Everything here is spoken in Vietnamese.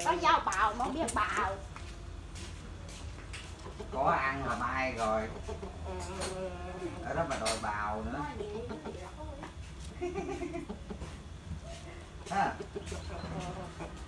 có dao bào mà không biết bào. Có ăn là bay rồi. Ở đó mà đòi bào nữa. Ha.